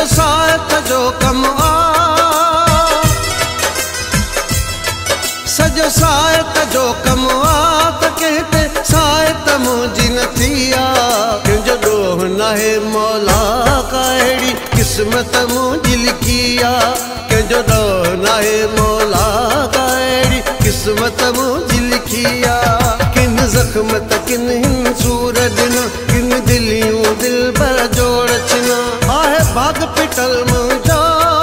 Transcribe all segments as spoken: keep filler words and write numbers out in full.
सॼो साथ जो कमु आ सॼो साथ जो कमु आ त कंहिं ते साथ मुंहिंजी न थी आ कंहिंजो ॾोह नाहे मौला का अहिड़ी क़िस्मत मुंहिंजी लिखी आ कंहिंजो ॾोह नाहे मौला का अहिड़ी क़िस्मत मुंहिंजी लिखी आ किन ज़ख़्म त किन हिन सूर ॾिना किन दिलियूं दिल भर जोड़ चिना आहे भाग पिटल मुंहिंजो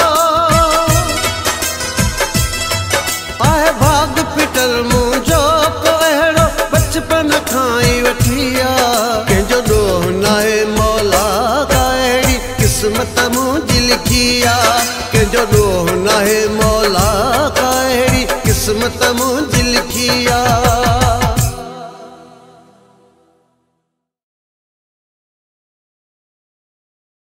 आहे भाग पिटल मुंहिंजो को अहिड़ो बचपन खां ई वठी आ कंहिंजो ॾोह नाहे मौला का अहिड़ी क़िस्मत मुंहिंजी लिखी आ कंहिंजो ॾोह नाहे मौला का अहिड़ी क़िस्मत मुंहिंजी लिखी आ।